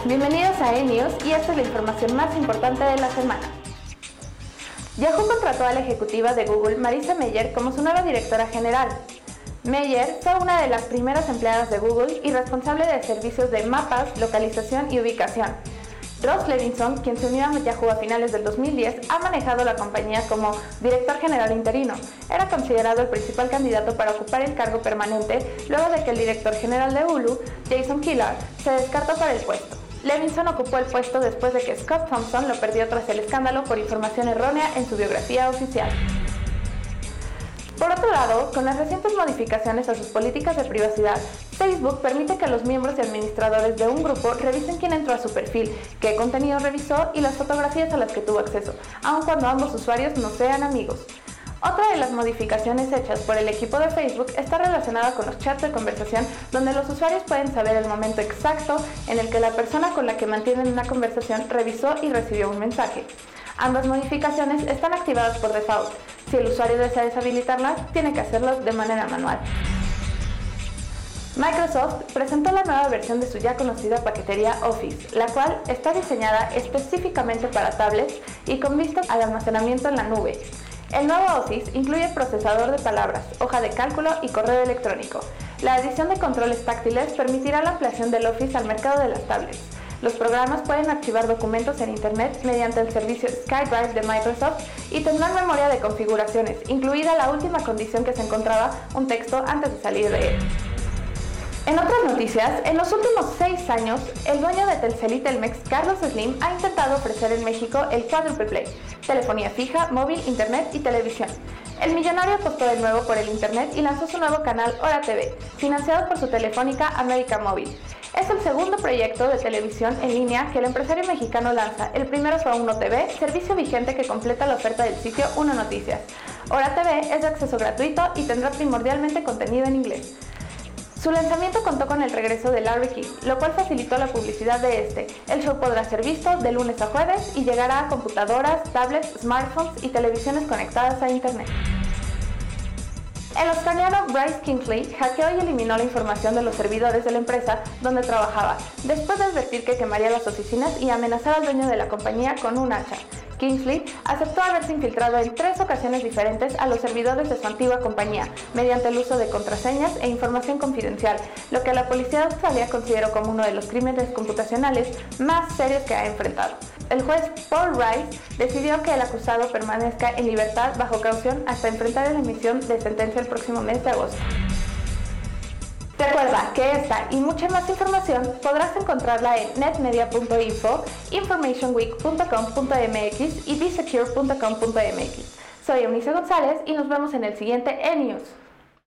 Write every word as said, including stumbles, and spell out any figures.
Bienvenidos a E-News y esta es la información más importante de la semana. Yahoo contrató a la ejecutiva de Google, Marissa Mayer, como su nueva directora general. Mayer fue una de las primeras empleadas de Google y responsable de servicios de mapas, localización y ubicación. Ross Levinson, quien se unió a Yahoo a finales del dos mil diez, ha manejado la compañía como director general interino. Era considerado el principal candidato para ocupar el cargo permanente luego de que el director general de Hulu, Jason Kilar, se descartó para el puesto. Levinson ocupó el puesto después de que Scott Thompson lo perdió tras el escándalo por información errónea en su biografía oficial. Por otro lado, con las recientes modificaciones a sus políticas de privacidad, Facebook permite que los miembros y administradores de un grupo revisen quién entró a su perfil, qué contenido revisó y las fotografías a las que tuvo acceso, aun cuando ambos usuarios no sean amigos. Otra de las modificaciones hechas por el equipo de Facebook está relacionada con los chats de conversación, donde los usuarios pueden saber el momento exacto en el que la persona con la que mantienen una conversación revisó y recibió un mensaje. Ambas modificaciones están activadas por default. Si el usuario desea deshabilitarlas, tiene que hacerlo de manera manual. Microsoft presentó la nueva versión de su ya conocida paquetería Office, la cual está diseñada específicamente para tablets y con vistas al almacenamiento en la nube. El nuevo Office incluye procesador de palabras, hoja de cálculo y correo electrónico. La adición de controles táctiles permitirá la ampliación del Office al mercado de las tablets. Los programas pueden archivar documentos en Internet mediante el servicio SkyDrive de Microsoft y tendrán memoria de configuraciones, incluida la última condición que se encontraba un texto antes de salir de él. En otras noticias, en los últimos seis años, el dueño de Telcel y Telmex, Carlos Slim, ha intentado ofrecer en México el Quadruple Play: telefonía fija, móvil, internet y televisión. El millonario apostó de nuevo por el internet y lanzó su nuevo canal Hora T V, financiado por su telefónica América Móvil. Es el segundo proyecto de televisión en línea que el empresario mexicano lanza. El primero fue Uno T V, servicio vigente que completa la oferta del sitio Uno Noticias. Hora T V es de acceso gratuito y tendrá primordialmente contenido en inglés. Su lanzamiento contó con el regreso de Larry King, lo cual facilitó la publicidad de este. El show podrá ser visto de lunes a jueves y llegará a computadoras, tablets, smartphones y televisiones conectadas a internet. El australiano Bryce Kingsley hackeó y eliminó la información de los servidores de la empresa donde trabajaba, después de advertir que quemaría las oficinas y amenazar al dueño de la compañía con un hacha. Kingsley aceptó haberse infiltrado en tres ocasiones diferentes a los servidores de su antigua compañía, mediante el uso de contraseñas e información confidencial, lo que la policía de Australia consideró como uno de los crímenes computacionales más serios que ha enfrentado. El juez Paul Rice decidió que el acusado permanezca en libertad bajo caución hasta enfrentar la emisión de sentencia el próximo mes de agosto. Recuerda que esta y mucha más información podrás encontrarla en netmedia punto info, informationweek punto com punto m x y be secure punto com punto m x. Soy Eunice González y nos vemos en el siguiente E-News.